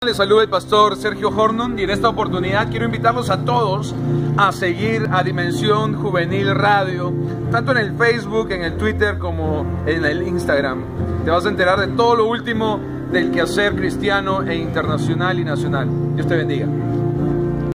Les saluda el pastor Sergio Hornon y en esta oportunidad quiero invitarlos a todos a seguir a Dimensión Juvenil Radio, tanto en el Facebook, en el Twitter como en el Instagram. Te vas a enterar de todo lo último del quehacer cristiano e internacional y nacional. Dios te bendiga.